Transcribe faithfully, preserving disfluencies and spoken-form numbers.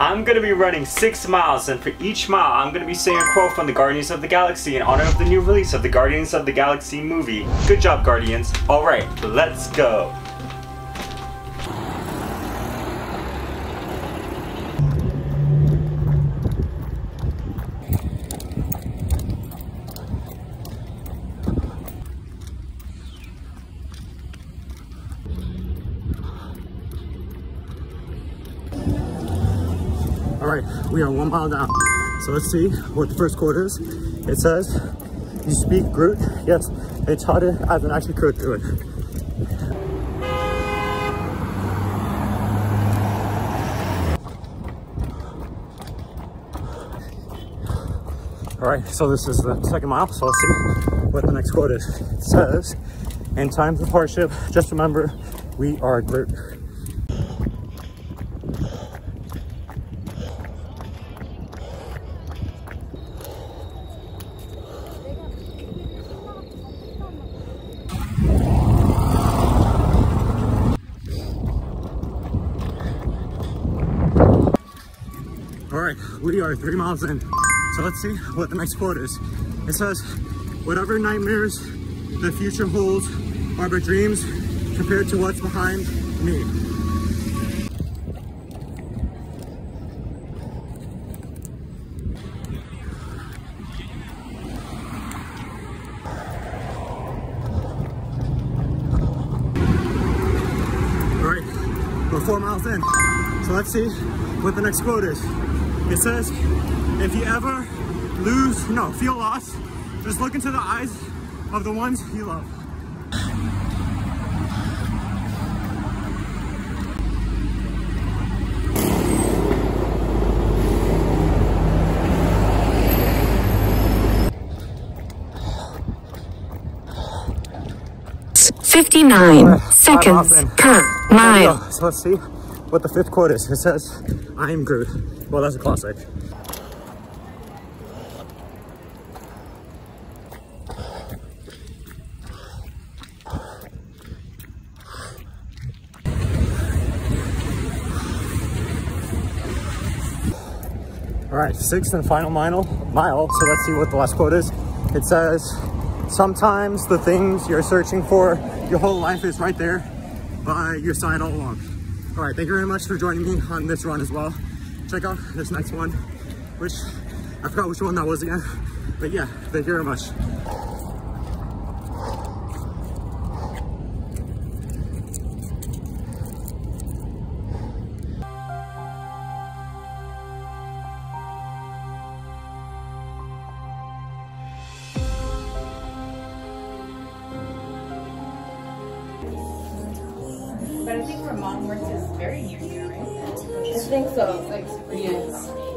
I'm going to be running six miles, and for each mile, I'm going to be saying a quote from the Guardians of the Galaxy in honor of the new release of the Guardians of the Galaxy movie. Good job, Guardians. Alright, let's go. Alright, we are one mile down. So let's see what the first quote is. It says, "You speak Groot." Yes, they taught it as an actually could do it. Alright, so this is the second mile, so let's see what the next quote is. It says, "In times of hardship, just remember, we are Groot." Alright, we are three miles in. So let's see what the next quote is. It says, "Whatever nightmares the future holds are but dreams compared to what's behind me." Alright, we're four miles in. So let's see what the next quote is. It says, "If you ever lose, no, feel lost, just look into the eyes of the ones you love." fifty-nine Right, seconds per mile. So let's see what the fifth quote is. It says, "I am Groot." Well, that's a classic. All right, sixth and final mile, mile. So let's see what the last quote is. It says, "Sometimes the things you're searching for your whole life is right there by your side all along." All right, thank you very much for joining me on this run as well. Check out this next one, which I forgot which one that was again. But yeah, thank you very much. But I think where mom works is very near here, right? I think so. Like, yes.